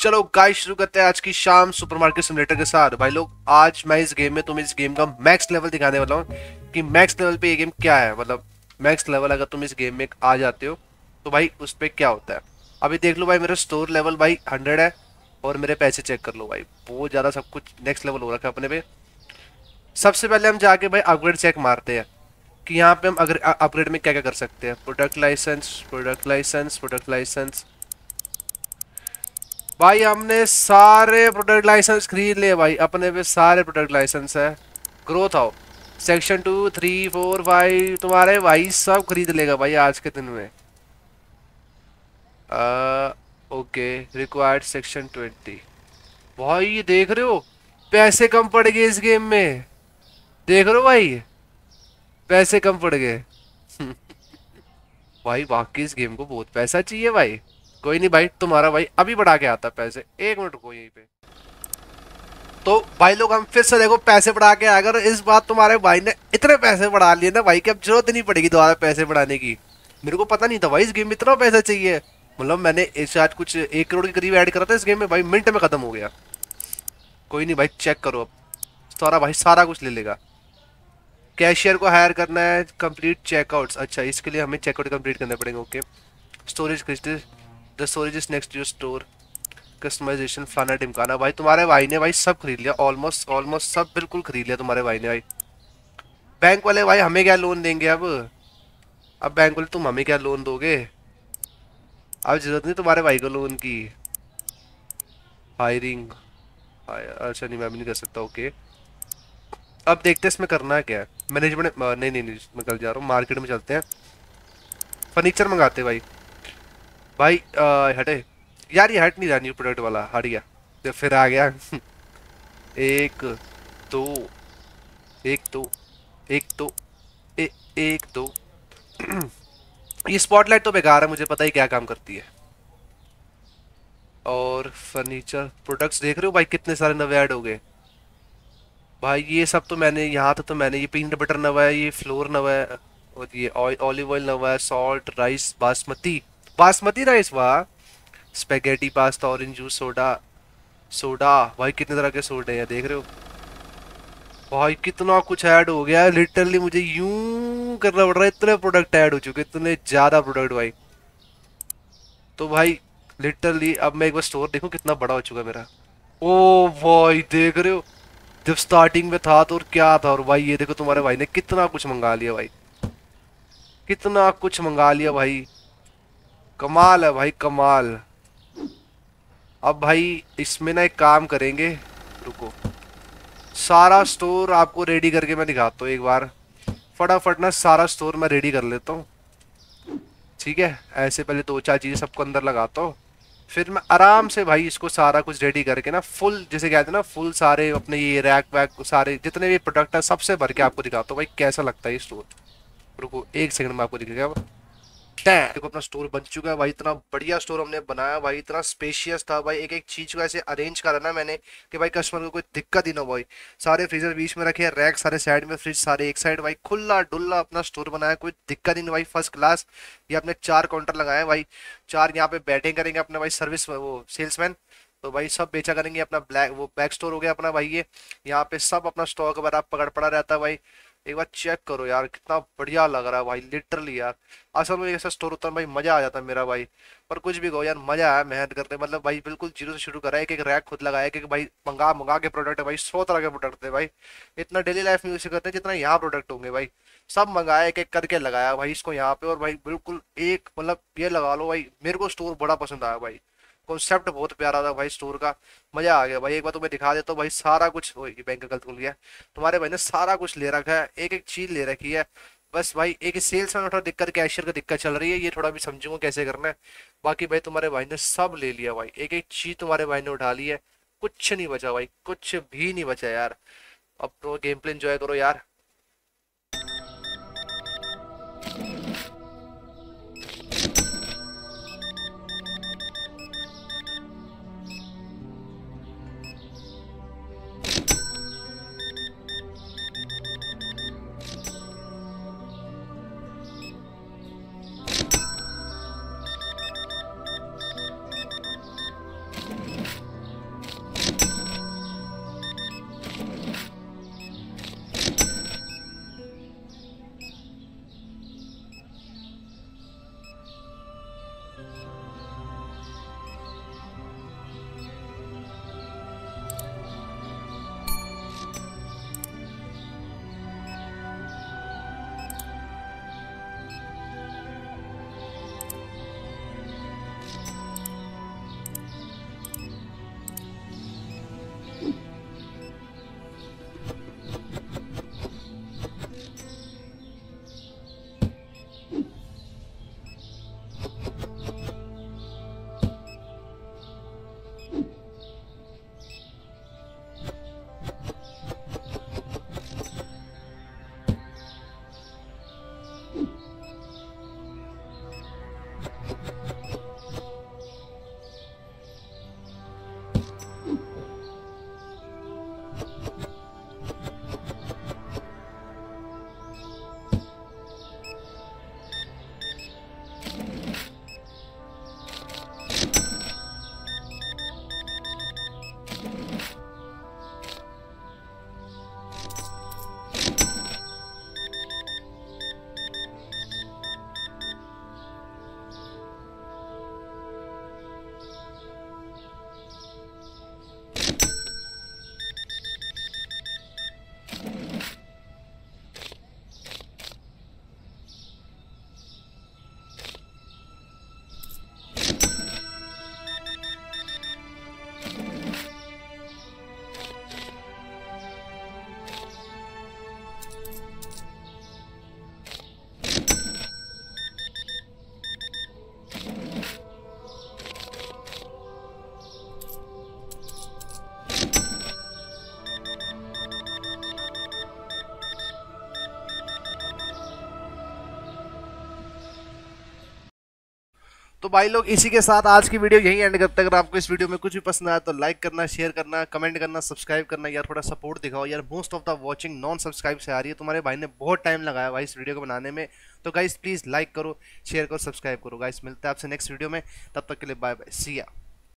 चलो गाइस शुरू करते हैं आज की शाम सुपरमार्केट सिमुलेटर के साथ। भाई लोग आज मैं इस गेम में तुम्हें इस गेम का मैक्स लेवल दिखाने वाला हूँ कि मैक्स लेवल पे ये गेम क्या है। मतलब मैक्स लेवल अगर तुम इस गेम में आ जाते हो तो भाई उस पर क्या होता है। अभी देख लो भाई, मेरा स्टोर लेवल भाई 100 है और मेरे पैसे चेक कर लो भाई, बहुत ज़्यादा सब कुछ नेक्स्ट लेवल हो रखा है अपने पे। सबसे पहले हम जाके भाई अपग्रेड चेक मारते हैं कि यहाँ पे हम अगर अपग्रेड में क्या क्या कर सकते हैं। Product licence, product licence, product licence. भाई हमने सारे प्रोडक्ट लाइसेंस खरीद लिए भाई, अपने पे सारे प्रोडक्ट लाइसेंस है। ग्रोथ आओ सेक्शन 2, 3, 4, 5 तुम्हारे भाई सब खरीद लेगा भाई आज के दिन में। Okay, required section 20। भाई ये देख रहे हो, पैसे कम पड़ गए इस गेम में। देख रहे हो भाई, पैसे कम पड़ गए। भाई बाकी इस गेम को बहुत पैसा चाहिए भाई। कोई नहीं भाई, तुम्हारा भाई अभी बढ़ा के आता पैसे। एक मिनट रुको यहीं पे। तो भाई लोग हम फिर से देखो पैसे बढ़ा के अगर इस बार तुम्हारे भाई ने इतने पैसे बढ़ा लिए ना भाई कि अब जरूरत नहीं पड़ेगी दोबारा पैसे बढ़ाने की। मेरे को पता नहीं था भाई इस गेम में इतना पैसा चाहिए। मतलब मैंने इस आज कुछ 1 करोड़ के करीब ऐड करा था इस गेम में भाई, मिनट में खत्म हो गया। कोई नहीं भाई, चेक करो अब सारा भाई सारा कुछ ले लेगा। कैशियर को हायर करना है, कंप्लीट चेकआउट्स। अच्छा इसके लिए हमें चेकआउट कंप्लीट करने पड़ेंगे। Okay, storage crystal, the storage is next to your store. Customisation फलाना टिमकाना। भाई तुम्हारे भाई ने भाई सब खरीद लिया, ऑलमोस्ट ऑलमोस्ट सब बिल्कुल खरीद लिया तुम्हारे भाई ने भाई। बैंक वाले भाई हमें क्या लोन देंगे अब बैंक वाले तुम हमें क्या लोन दोगे। अब जरूरत नहीं तुम्हारे भाई को लोन की। हायरिंग, अच्छा नहीं मैं भी नहीं कर सकता। ओके अब देखते हैं इसमें करना क्या है। मैनेजमेंट नहीं नहीं नहीं, मैं कल जा रहा हूँ, मार्केट में चलते हैं, फर्नीचर मंगाते हैं भाई। भाई हटे यार, ये हट नहीं रहा न्यू प्रोडक्ट वाला, हट गया तो फिर आ गया। एक दो, एक दो, एक दो, एक दो। ये स्पॉटलाइट तो बेकार है, मुझे पता ही क्या काम करती है। और फर्नीचर प्रोडक्ट्स देख रहे हो भाई कितने सारे नवे ऐड हो गए भाई। ये सब तो मैंने यहाँ था, तो मैंने ये पीनट बटर नवा है, ये फ्लोर नवा है, और ये ऑलिव ऑयल नवा है, salt, rice basmati, basmati rice वाह, spaghetti pasta, orange juice, soda, soda भाई कितने तरह के सोडे हैं देख रहे हो भाई। कितना कुछ ऐड हो गया है, लिटरली मुझे यूं करना पड़ रहा है, इतने प्रोडक्ट ऐड हो चुके, इतने ज्यादा प्रोडक्ट भाई। तो भाई लिटरली अब मैं एक बार स्टोर देखूं कितना बड़ा हो चुका है मेरा। ओ भाई देख रहे हो, जब स्टार्टिंग में था तो और क्या था, और भाई ये देखो तुम्हारे भाई ने कितना कुछ मंगा लिया भाई, कितना कुछ मंगा लिया भाई। कमाल है भाई कमाल। अब भाई इसमें ना एक काम करेंगे, रुको, सारा स्टोर आपको रेडी करके मैं दिखाता हूँ एक बार। फटाफट ना सारा स्टोर मैं रेडी कर लेता हूँ, ठीक है। ऐसे पहले 2-4 चीजें सबको अंदर लगाता हूँ, फिर मैं आराम से भाई इसको सारा कुछ रेडी करके ना फुल, जैसे कहते हैं ना फुल, सारे अपने ये रैक वैक सारे जितने भी प्रोडक्ट है सबसे भर के आपको दिखाता हूँ भाई कैसा लगता है ये स्टोर। रुको एक सेकंड में आपको दिखेगा। देखो अपना स्टोर बन चुका है भाई, इतना बढ़िया स्टोर हमने बनाया भाई, इतना स्पेशियस था भाई। एक एक चीज को ऐसे अरेंज करा ना मैंने कि भाई कस्टमर को कोई दिक्कत ही ना हो भाई। सारे फ्रीजर बीच में रखे, रैक सारे साइड में, फ्रिज सारे एक साइड भाई, खुला डुल्ला अपना स्टोर बनाया, कोई दिक्कत ही नहीं भाई, फर्स्ट क्लास। ये अपने 4 काउंटर लगाए हैं भाई, 4 यहाँ पे बैटिंग करेंगे अपने भाई सर्विस वो सेल्समैन। तो भाई सब बेचा करेंगे अपना, ब्लैक वो बैक स्टोर हो गया अपना भाई। ये यहाँ पे सब अपना स्टॉक वगैरह पकड़ पड़ा रहता है भाई। एक बार चेक करो यार कितना बढ़िया लग रहा है भाई, लिटरली यार। असल में ऐसा स्टोर होता है भाई, मजा आ जाता है मेरा भाई। पर कुछ भी कहो यार, मजा आया मेहनत करते, मतलब भाई बिल्कुल जीरो से शुरू करा है, एक एक रैक खुद लगाया, एक एक भाई मंगा मंगा के प्रोडक्ट है भाई, 100 तरह के प्रोडक्ट थे भाई। इतना डेली लाइफ में यूज करते हैं जितना यहाँ प्रोडक्ट होंगे भाई। सब मंगाया, एक एक करके लगाया भाई इसको यहाँ पे, और भाई बिल्कुल एक मतलब ये लगा लो भाई, मेरे को स्टोर बड़ा पसंद आया भाई। कॉन्सेप्ट बहुत प्यारा था भाई स्टोर का, मजा आ गया भाई। एक बार तुम्हें दिखा देता हूँ भाई सारा कुछ। ओ, ये बैंक का गलत खुल गया। तुम्हारे भाई ने सारा कुछ ले रखा है, एक एक चीज ले रखी है। बस भाई एक सेल्स में थोड़ा दिक्कत, कैशियर का दिक्कत चल रही है, ये थोड़ा भी समझूंगा कैसे करना है। बाकी भाई तुम्हारे भाई ने सब ले लिया भाई, एक एक चीज तुम्हारे भाई ने उठा ली है, कुछ नहीं बचा भाई, कुछ भी नहीं बचा यार। अब तो गेम प्ले एंजॉय करो यार। तो भाई लोग इसी के साथ आज की वीडियो यही एंड करते हैं। अगर आपको इस वीडियो में कुछ भी पसंद आया तो लाइक करना, शेयर करना, कमेंट करना, सब्सक्राइब करना। यार थोड़ा सपोर्ट दिखाओ यार, most of the watching non subscribe से आ रही है। तुम्हारे भाई ने बहुत टाइम लगाया भाई इस वीडियो को बनाने में। तो गाइस प्लीज़ लाइक करो, शेयर करो, सब्सक्राइब करो। गाइस मिलते हैं आपसे नेक्स्ट वीडियो में, तब तक के लिए बाय बाय, सी या।